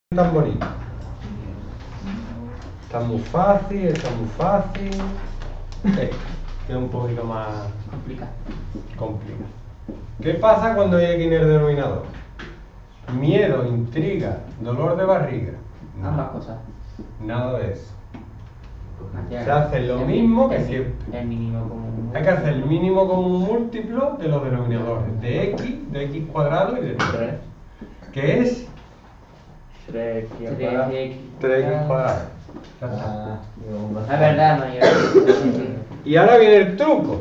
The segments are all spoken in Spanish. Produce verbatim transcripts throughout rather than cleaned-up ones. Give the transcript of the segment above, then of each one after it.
Tan bonito. Está muy fácil, está muy fácil. Este, que es un poquito más Complicado. complicado. ¿Qué pasa cuando hay X en el denominador? Miedo, intriga, dolor de barriga. Ambas cosas. Nada de eso. Hacia Se hace lo el- mismo que el- siempre. El mínimo común. Hay que hacer el mínimo común múltiplo de los denominadores. De X, de X cuadrado y de tres. Que es tres x tres cuadrado. x. tres X cuadrado. Ya está. Ah, digo, más- Es verdad, no, yo. Y ahora viene el truco.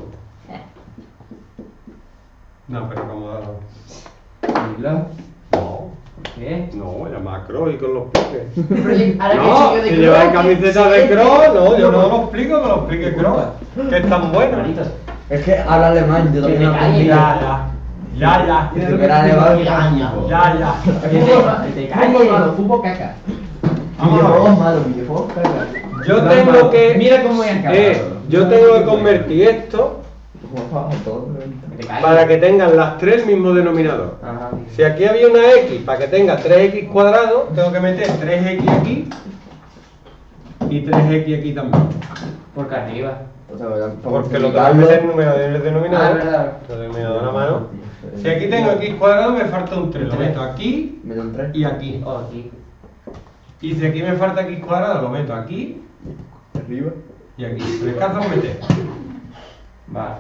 No, pero como dado. Dilo. No, ¿Qué? no, la macro y con los piques. Ahora No, que si de lleváis Cross, camiseta sí, de Cross, no, yo no. no lo explico, que lo explique Cross. Que es tan bueno. Manitos. Es que habla alemán, yo Que también te hablo calles. alemán. Ya, ya. Ya, Si ya. supiera alemán, Ya, Ya, ya. Que te- que te calles. Fútbol malo, fútbol caca. Videojuegos malos, videojuegos caca. Yo No, tengo malo. que. Mira cómo voy a acabar. Eh, yo tengo que convertir esto Juegos a todos, pero- Que te calles. para que tengan las tres el mismo denominador. Ajá. Si aquí había una X, para que tenga tres X cuadrado, tengo que meter tres X aquí y tres X aquí también. Porque arriba. O sea, para Porque lo tengo que multiplicarlo- meter en número del denominador. Ah, verdad. El denominador a mano. Si aquí tengo X cuadrado, me falta un tres. Lo meto aquí Me da un tres. y aquí. Oh, aquí. Y si aquí me falta X cuadrado, lo meto aquí Arriba. y aquí. Me alcanza a meter. Vale.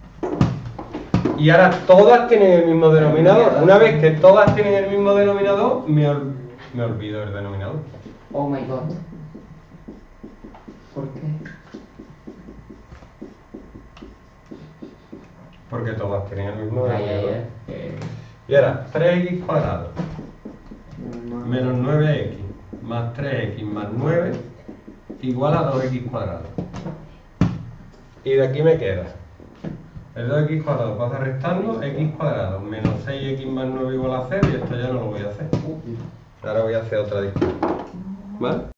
Y ahora todas tienen el mismo denominador. Una vez que todas tienen el mismo denominador, me, ol- me olvido el denominador. Oh my god. ¿Por qué? Porque todas tienen el mismo Ay, ay, denominador. ay. Eh, Y ahora, tres X cuadrado menos nueve X más tres X más nueve igual a dos X cuadrado. Y de aquí me queda el dos X cuadrado, pasa restando X cuadrado menos seis X más nueve igual a cero, y esto ya no lo voy a hacer. Ahora voy a hacer otra discusión. ¿Vale?